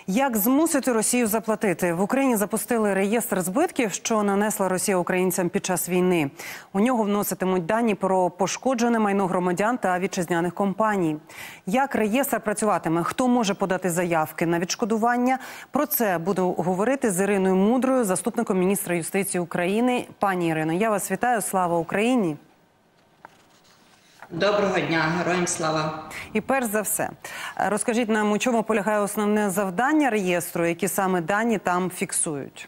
Як змусити Росію заплатити? В Україні запустили реєстр збитків, що нанесла Росія українцям під час війни. У нього вноситимуть дані про пошкоджене майно громадян та вітчизняних компаній. Як реєстр працюватиме? Хто може подати заявки на відшкодування? Про це буду говорити з Іриною Мудрою, заступником міністра юстиції України. Пані Ірино, я вас вітаю. Слава Україні! Доброго дня, героям слава. І перш за все, розкажіть нам, у чому полягає основне завдання реєстру, які саме дані там фіксують?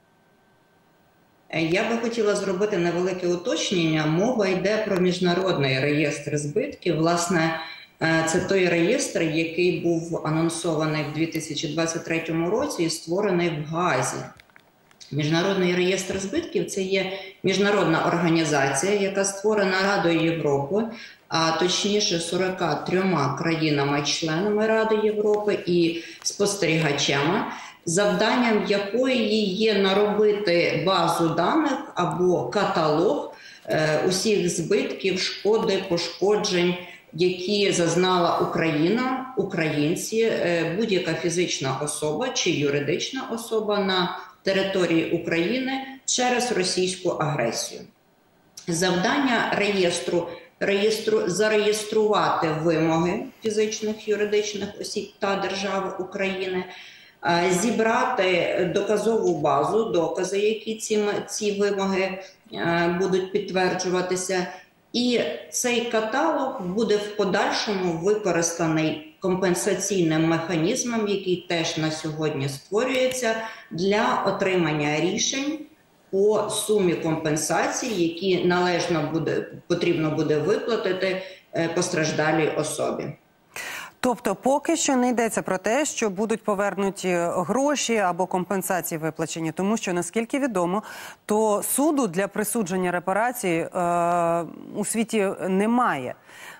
Я би хотіла зробити невелике уточнення. Мова йде про міжнародний реєстр збитків. Власне, це той реєстр, який був анонсований в 2023 році і створений в Гаазі. Міжнародний реєстр збитків – це є міжнародна організація, яка створена Радою Європи, а точніше 43 країнами-членами Ради Європи і спостерігачами, завданням якої є наробити базу даних або каталог усіх збитків, шкоди, пошкоджень, які зазнала Україна, українці, будь-яка фізична особа чи юридична особа на території України через російську агресію. Завдання реєстру зареєструвати вимоги фізичних, юридичних осіб та держави України, зібрати доказову базу, докази, які ці вимоги будуть підтверджуватися. І цей каталог буде в подальшому використаний компенсаційним механізмом, який теж на сьогодні створюється для отримання рішень по сумі компенсації, які потрібно буде виплатити постраждалій особі. Тобто поки що не йдеться про те, що будуть повернуті гроші або компенсації виплачені, тому що, наскільки відомо, то суду для присудження репарацій у світі немає.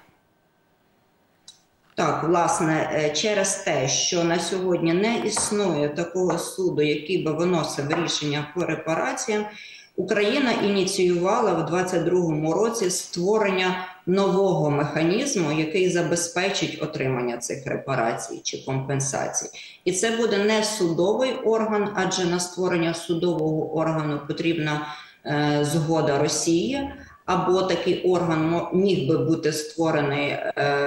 Так, власне, через те, що на сьогодні не існує такого суду, який би виносив рішення по репараціям, Україна ініціювала в 2022 році створення нового механізму, який забезпечить отримання цих репарацій чи компенсацій. І це буде не судовий орган, адже на створення судового органу потрібна згода Росії, або такий орган міг би бути створений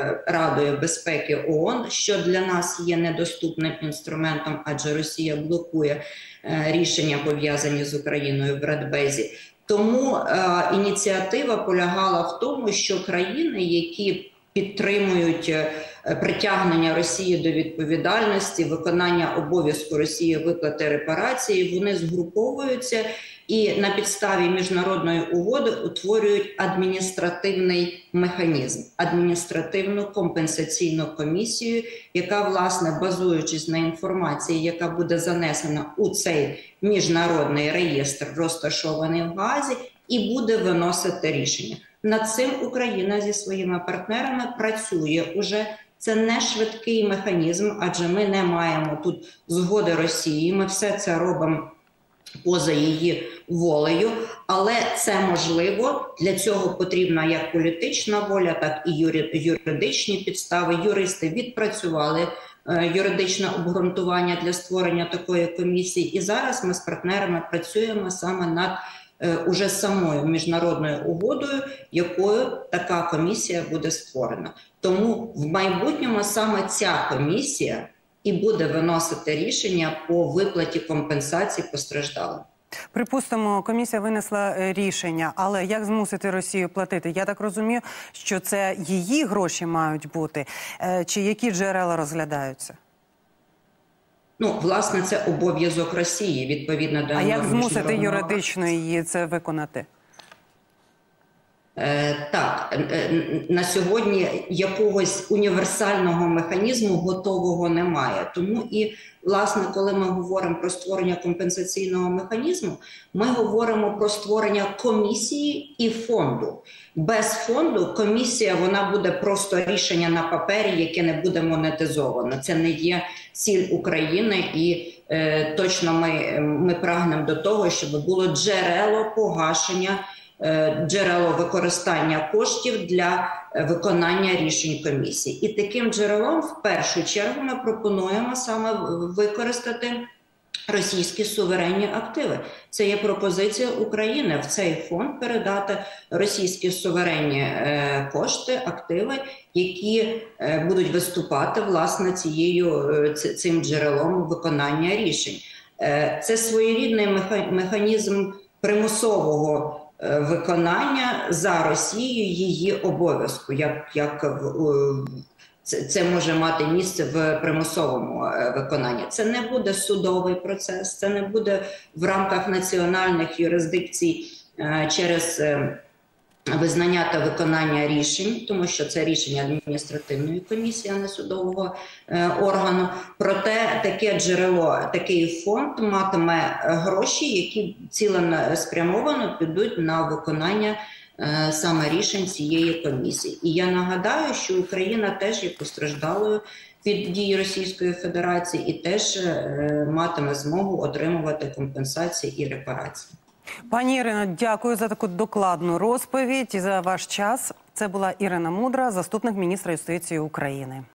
Радою безпеки ООН, що для нас є недоступним інструментом, адже Росія блокує рішення, пов'язані з Україною в Радбезі. Тому ініціатива полягала в тому, що країни, які підтримують притягнення Росії до відповідальності, виконання обов'язку Росії виплати репарації, вони згруповуються і на підставі міжнародної угоди утворюють адміністративний механізм, адміністративну компенсаційну комісію, яка, власне, базуючись на інформації, яка буде занесена у цей міжнародний реєстр, розташований в Гаазі, і буде виносити рішення. Над цим Україна зі своїми партнерами працює уже. Це не швидкий механізм, адже ми не маємо тут згоди Росії, ми все це робимо поза її волею, але це можливо. Для цього потрібна як політична воля, так і юридичні підстави. Юристи відпрацювали юридичне обґрунтування для створення такої комісії. І зараз ми з партнерами працюємо саме над уже самою міжнародною угодою, якою така комісія буде створена. Тому в майбутньому саме ця комісія і буде виносити рішення по виплаті компенсацій постраждалим. Припустимо, комісія винесла рішення, але як змусити Росію платити? Я так розумію, що це її гроші мають бути, чи які джерела розглядаються? Ну, власне, це обов'язок Росії, відповідно до... А як змусити юридично її це виконати? Так, на сьогодні якогось універсального механізму готового немає. Тому і, власне, коли ми говоримо про створення компенсаційного механізму, ми говоримо про створення комісії і фонду. Без фонду комісія, вона буде просто рішення на папері, яке не буде монетизовано. Це не є ціль України і точно ми прагнемо до того, щоб було джерело погашення, джерело використання коштів для виконання рішень комісії. І таким джерелом в першу чергу ми пропонуємо саме використати російські суверенні активи. Це є пропозиція України в цей фонд передати російські суверенні кошти, активи, які будуть виступати, власне, цим джерелом виконання рішень. Це своєрідний механізм примусового виконання за Росією її обов'язку, це може мати місце в примусовому виконанні. Це не буде судовий процес, це не буде в рамках національних юрисдикцій через визнання та виконання рішень, тому що це рішення адміністративної комісії, а не судового органу. Проте таке джерело, такий фонд матиме гроші, які цілеспрямовано підуть на виконання саме рішень цієї комісії. І я нагадаю, що Україна теж є постраждалою від дій Російської Федерації і теж матиме змогу отримувати компенсації і репарації. Пані Ірино, дякую за таку докладну розповідь і за ваш час. Це була Ірина Мудра, заступник міністра юстиції України.